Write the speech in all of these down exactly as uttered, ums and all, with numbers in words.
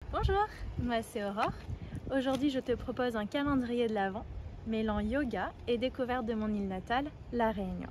Bonjour, moi c'est Aurore. Aujourd'hui je te propose un calendrier de l'Avent mêlant yoga et découverte de mon île natale, La Réunion.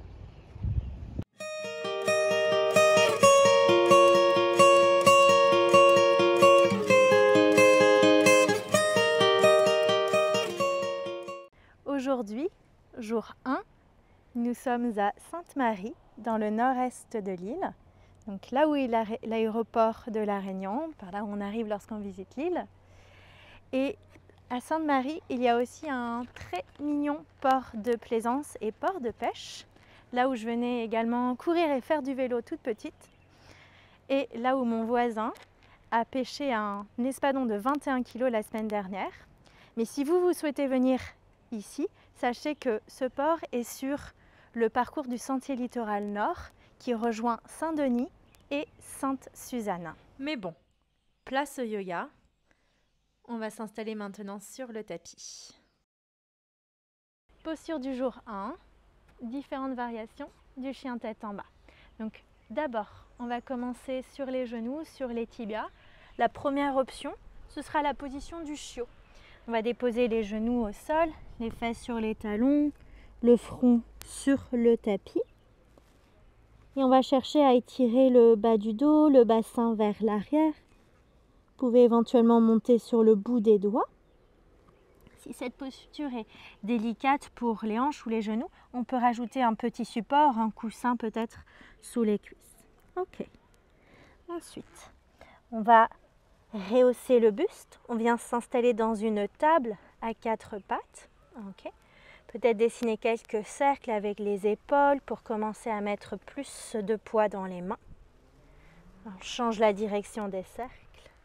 Aujourd'hui, jour un, nous sommes à Sainte-Marie, dans le nord-est de l'île. Donc là où est l'aéroport de La Réunion, par là où on arrive lorsqu'on visite l'île. Et à Sainte-Marie, il y a aussi un très mignon port de plaisance et port de pêche, là où je venais également courir et faire du vélo toute petite. Et là où mon voisin a pêché un espadon de vingt et un kilos la semaine dernière. Mais si vous, vous souhaitez venir ici, sachez que ce port est sur le parcours du Sentier Littoral Nord qui rejoint Saint-Denis et Sainte-Suzanne. Mais bon, place au yoga. On va s'installer maintenant sur le tapis. Posture du jour un, différentes variations du chien tête en bas. Donc d'abord, on va commencer sur les genoux, sur les tibias. La première option, ce sera la position du chiot. On va déposer les genoux au sol, les fesses sur les talons, le front sur le tapis. Et on va chercher à étirer le bas du dos, le bassin vers l'arrière. Vous pouvez éventuellement monter sur le bout des doigts. Si cette posture est délicate pour les hanches ou les genoux, on peut rajouter un petit support, un coussin peut-être sous les cuisses. Ok. Ensuite, on va rehausser le buste. On vient s'installer dans une table à quatre pattes. Ok. Peut-être dessiner quelques cercles avec les épaules pour commencer à mettre plus de poids dans les mains. On change la direction des cercles.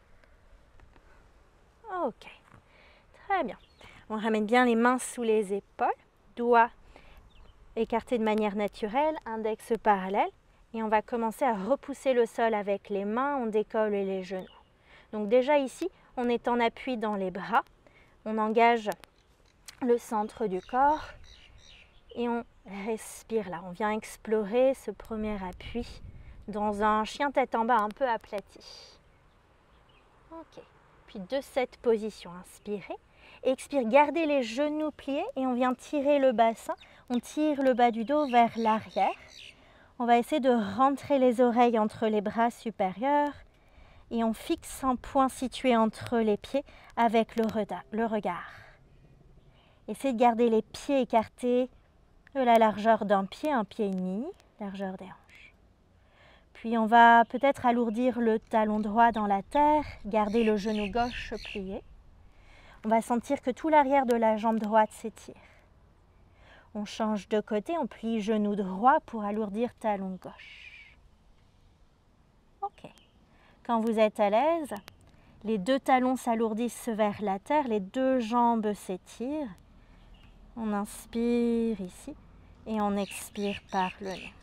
Ok, très bien. On ramène bien les mains sous les épaules, doigts écartés de manière naturelle, index parallèle. Et on va commencer à repousser le sol avec les mains, on décolle les genoux. Donc déjà ici, on est en appui dans les bras. On engage le centre du corps. Et on respire là, on vient explorer ce premier appui dans un chien tête en bas un peu aplati. Ok, puis de cette position, inspirez. Expire, gardez les genoux pliés et on vient tirer le bassin. On tire le bas du dos vers l'arrière. On va essayer de rentrer les oreilles entre les bras supérieurs et on fixe un point situé entre les pieds avec le regard. Essayez de garder les pieds écartés de la largeur d'un pied, un pied et demi, largeur des hanches. Puis on va peut-être alourdir le talon droit dans la terre, garder le genou gauche plié. On va sentir que tout l'arrière de la jambe droite s'étire. On change de côté, on plie genou droit pour alourdir talon gauche. Ok. Quand vous êtes à l'aise, les deux talons s'alourdissent vers la terre, les deux jambes s'étirent. On inspire ici et on expire par le nez.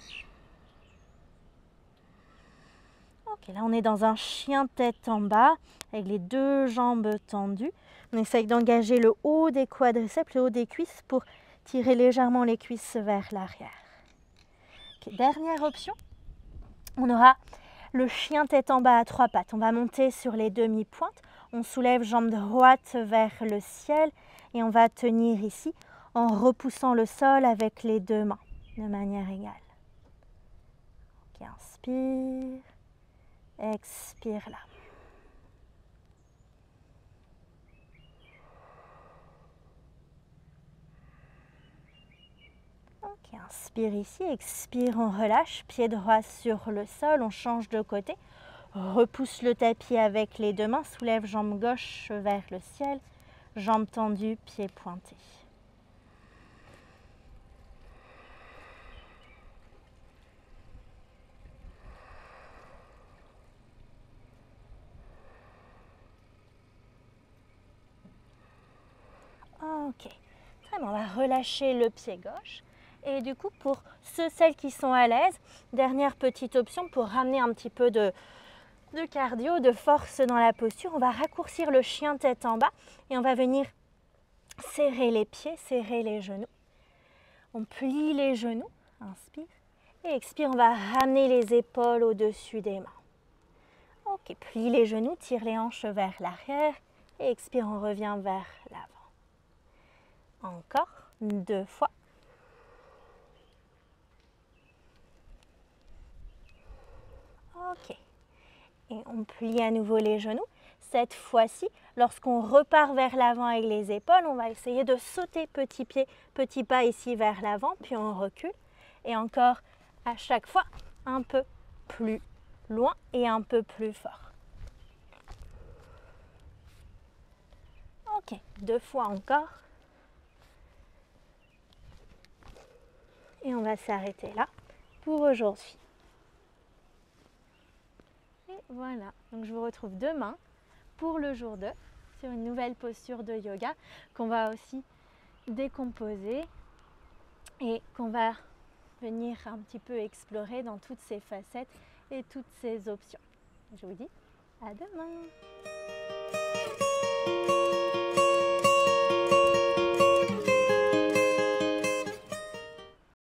Ok, là on est dans un chien tête en bas avec les deux jambes tendues. On essaye d'engager le haut des quadriceps, le haut des cuisses pour tirer légèrement les cuisses vers l'arrière. Okay, dernière option, on aura le chien tête en bas à trois pattes. On va monter sur les demi-pointes. On soulève jambe droite vers le ciel et on va tenir ici en repoussant le sol avec les deux mains de manière égale. Okay, inspire, expire là. Okay, inspire ici, expire, on relâche, pied droit sur le sol, on change de côté. Repousse le tapis avec les deux mains, soulève jambe gauche vers le ciel, jambe tendue, pied pointé. Ok, très bien, on va relâcher le pied gauche. Et du coup, pour ceux, celles qui sont à l'aise, dernière petite option pour ramener un petit peu de, de cardio, de force dans la posture, on va raccourcir le chien tête en bas et on va venir serrer les pieds, serrer les genoux. On plie les genoux, inspire, et expire, on va ramener les épaules au-dessus des mains. Ok, Ok, plie les genoux, tire les hanches vers l'arrière et expire, on revient vers l'avant. Encore deux fois. Ok, et on plie à nouveau les genoux. Cette fois-ci, lorsqu'on repart vers l'avant avec les épaules, on va essayer de sauter petit pied, petit pas ici vers l'avant, puis on recule. Et encore à chaque fois, un peu plus loin et un peu plus fort. Ok, deux fois encore. Et on va s'arrêter là pour aujourd'hui. Et voilà, donc je vous retrouve demain pour le jour deux sur une nouvelle posture de yoga qu'on va aussi décomposer et qu'on va venir un petit peu explorer dans toutes ses facettes et toutes ses options. Je vous dis à demain!